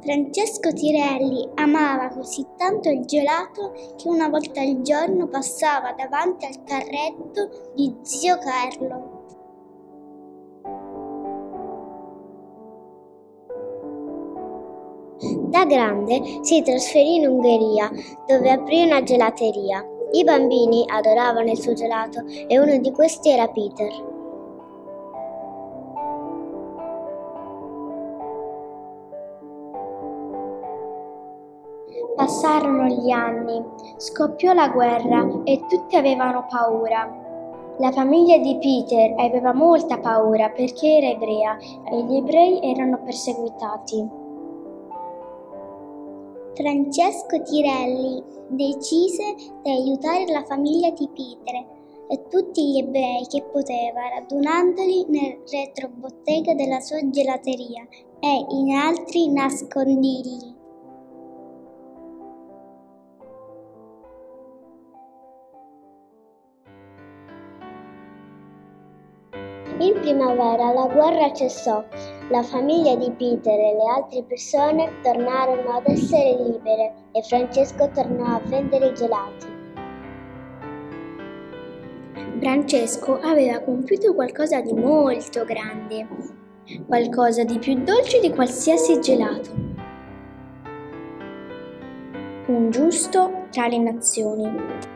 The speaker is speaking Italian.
Francesco Tirelli amava così tanto il gelato che una volta al giorno passava davanti al carretto di zio Carlo. Da grande si trasferì in Ungheria, dove aprì una gelateria. I bambini adoravano il suo gelato e uno di questi era Peter. Passarono gli anni, scoppiò la guerra e tutti avevano paura. La famiglia di Peter aveva molta paura perché era ebrea e gli ebrei erano perseguitati. Francesco Tirelli decise di aiutare la famiglia di Peter e tutti gli ebrei che poteva, radunandoli nel retrobottega della sua gelateria e in altri nascondigli. In primavera la guerra cessò, la famiglia di Peter e le altre persone tornarono ad essere libere e Francesco tornò a vendere i gelati. Francesco aveva compiuto qualcosa di molto grande, qualcosa di più dolce di qualsiasi gelato. Un giusto tra le nazioni.